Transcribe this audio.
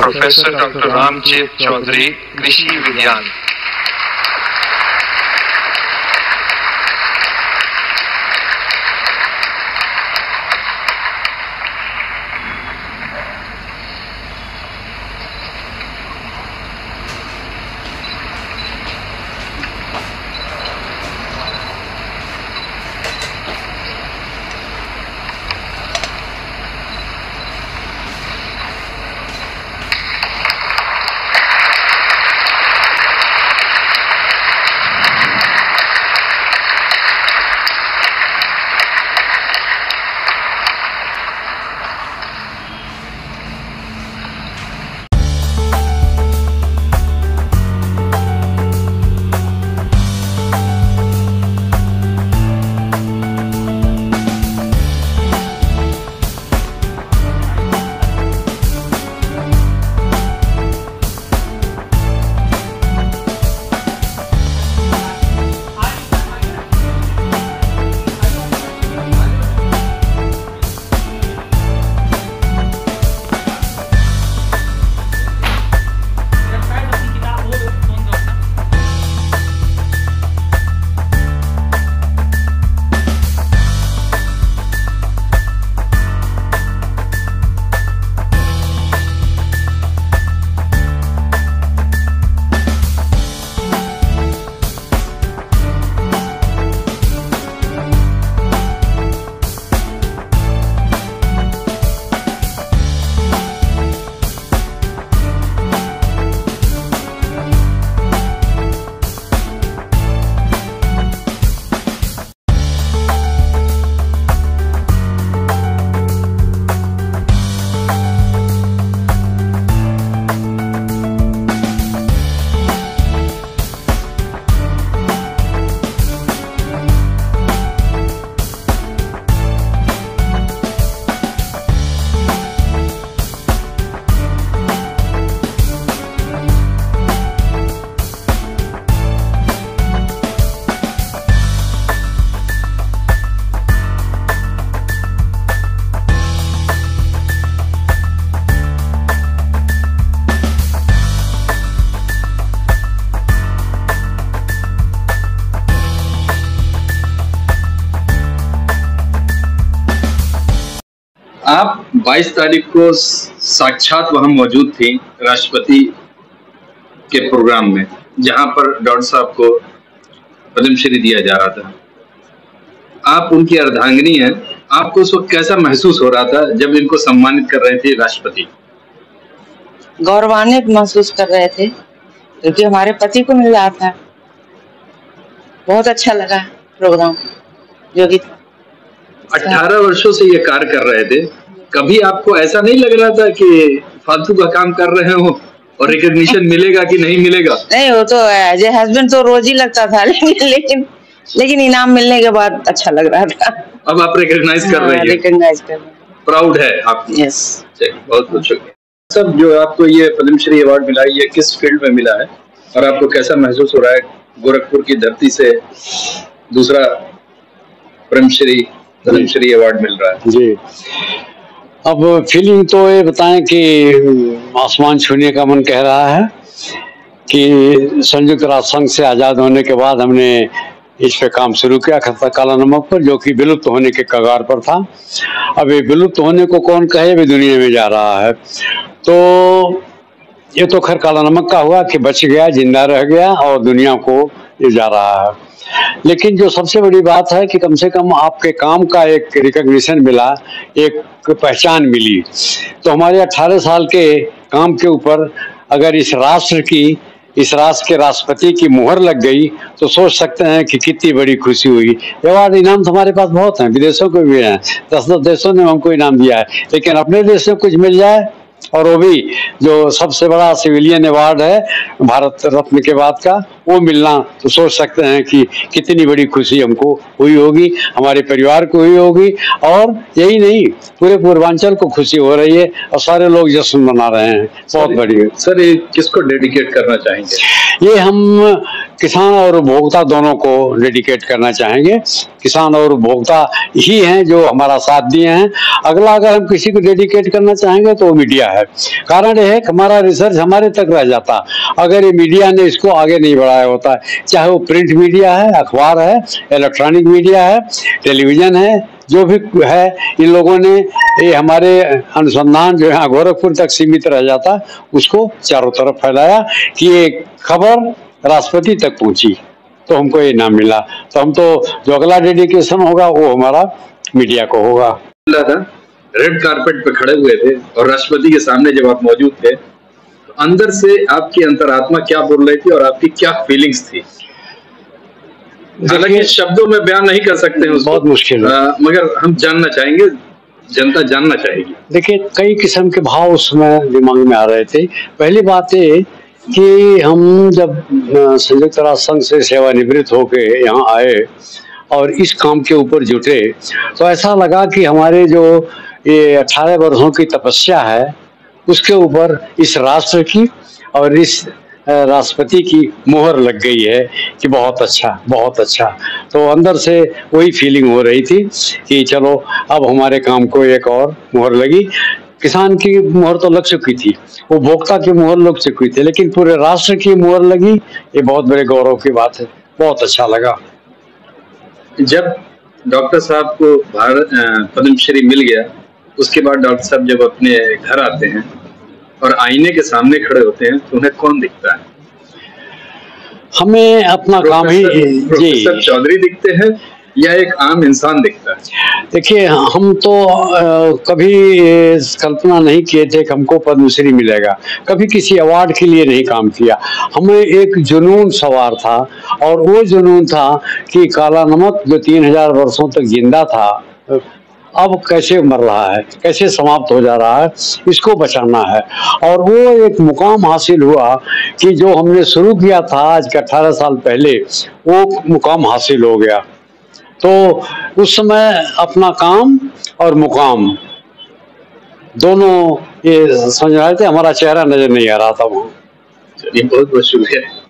Professor doctor Ramchet Chaudhary, कृषि विज्ञान। आप 22 तारीख को साक्षात वहां मौजूद थी राष्ट्रपति के प्रोग्राम में, जहां पर डॉक्टर साहब को पद्मश्री दिया जा रहा था। आप उनकी अर्धांगिनी हैं, आपको उस वक्त कैसा महसूस हो रहा था जब इनको सम्मानित कर रहे थे राष्ट्रपति? गौरवान्वित महसूस कर रहे थे, क्योंकि हमारे पति को मिल रहा था। बहुत अच्छा लगा प्रोग्राम जो कि 18 वर्षों से ये कार्य कर रहे थे। कभी आपको ऐसा नहीं लग रहा था कि फालतू का काम कर रहे हो और रिकॉग्निशन मिलेगा कि नहीं मिलेगा? नहीं, वो तो एज ए हस्बैंड तो रोज ही लगता था, लेकिन इनाम मिलने के बाद अच्छा लग रहा था। अब आप रिकॉग्नाइज कर रहे हैं? रिकॉग्नाइज कर रहे हैं। प्राउड है आप? यस। बहुत बहुत शुक्रिया। सब जो आपको ये पद्मश्री अवार्ड मिला, ये किस फील्ड में मिला है और आपको कैसा महसूस हो रहा है गोरखपुर की धरती से दूसरा पद्मश्री अवार्ड मिल रहा है? जी, अब फीलिंग तो ये बताएं कि आसमान छूने का मन कह रहा है कि संयुक्त राष्ट्र संघ से आज़ाद होने के बाद हमने इस पे काम शुरू किया खस्ता काला नमक पर, जो कि विलुप्त होने के कगार पर था। अब ये विलुप्त होने को कौन कहे, भी दुनिया में जा रहा है। तो ये तो खैर काला नमक का हुआ कि बच गया, जिंदा रह गया और दुनिया को ये जा रहा है। लेकिन जो सबसे बड़ी बात है कि कम से कम आपके काम का एक रिकॉग्निशन मिला, एक पहचान मिली। तो हमारे 18 साल के काम के ऊपर अगर इस राष्ट्र के राष्ट्रपति की मुहर लग गई तो सोच सकते हैं कि कितनी बड़ी खुशी हुई। अवार्ड इनाम तो हमारे पास बहुत हैं, विदेशों को भी हैं, 10 देशों ने हमको इनाम दिया है, लेकिन अपने देश में कुछ मिल जाए, और वो भी जो सबसे बड़ा सिविलियन अवार्ड है भारत रत्न के बाद का, वो मिलना, तो सोच सकते हैं कि कितनी बड़ी खुशी हमको हुई होगी, हमारे परिवार को हुई होगी। और यही नहीं, पूरे पूर्वांचल को खुशी हो रही है और सारे लोग जश्न मना रहे हैं। बहुत बढ़िया। सर, ये किसको डेडिकेट करना चाहेंगे? ये हम किसान और उपभोक्ता दोनों को डेडिकेट करना चाहेंगे। किसान और उपभोक्ता ही हैं जो हमारा साथ दिए हैं। अगला अगर हम किसी को डेडिकेट करना चाहेंगे तो मीडिया है। कारण यह है कि हमारा रिसर्च हमारे तक रह जाता अगर ये मीडिया ने इसको आगे नहीं बढ़ाया होता, चाहे वो प्रिंट मीडिया है, अखबार है, इलेक्ट्रॉनिक मीडिया है, टेलीविजन है, जो भी है, इन लोगों ने ये हमारे अनुसंधान जो है गोरखपुर तक सीमित रह जाता, उसको चारों तरफ फैलाया कि ये खबर राष्ट्रपति तक पहुंची तो हमको ये नाम मिला। तो हम तो जो अगला डेडिकेशन होगा वो हमारा मीडिया को होगा। रेड कारपेट पे खड़े हुए थे और राष्ट्रपति के सामने जब आप मौजूद थे तो अंदर से आपकी अंतरात्मा क्या बोल रही थी और आपकी क्या फीलिंग्स थी? हालांकि शब्दों में बयान नहीं कर सकते हैं उसको, बहुत मुश्किल है, मगर हम जानना चाहेंगे, जनता जानना चाहेगी। देखिए कई किस्म के भाव उस समय दिमाग में आ रहे थे। पहली बात ये कि हम जब संयुक्त राष्ट्र संघ से सेवानिवृत्त होके यहाँ आए और इस काम के ऊपर जुटे तो ऐसा लगा कि हमारे जो ये 18 वर्षों की तपस्या है उसके ऊपर इस राष्ट्र की और इस राष्ट्रपति की मोहर लग गई है कि बहुत अच्छा, बहुत अच्छा। तो अंदर से वही फीलिंग हो रही थी कि चलो अब हमारे काम को एक और मोहर लगी। किसान की मोहर तो लग चुकी थी, उपभोक्ता की मोहर लग चुकी थी, लेकिन पूरे राष्ट्र की मोहर लगी, ये बहुत बड़े गौरव की बात है। बहुत अच्छा लगा। जब डॉक्टर साहब को भारत पद्मश्री मिल गया उसके बाद डॉक्टर साहब जब अपने घर आते हैं और आईने के सामने खड़े होते हैं तो उन्हें कौन दिखता है? हमें अपना काम ही प्रोफेसर चौधरी दिखते हैं या एक आम इंसान दिखता है? देखिए हम तो कभी कल्पना नहीं किए थे कि हमको पद्मश्री मिलेगा, कभी किसी अवार्ड के लिए नहीं काम किया। हमें एक जुनून सवार था और वो जुनून था कि काला नमक जो 3000 वर्षों तक जिंदा था अब कैसे मर रहा है, कैसे समाप्त हो जा रहा है, इसको बचाना है। और वो एक मुकाम हासिल हुआ कि जो हमने शुरू किया था आज के 18 साल पहले वो मुकाम हासिल हो गया। तो उस समय अपना काम और मुकाम दोनों ये समझ रहे थे, हमारा चेहरा नजर नहीं आ रहा था वहाँ। बहुत बहुत शुक्रिया।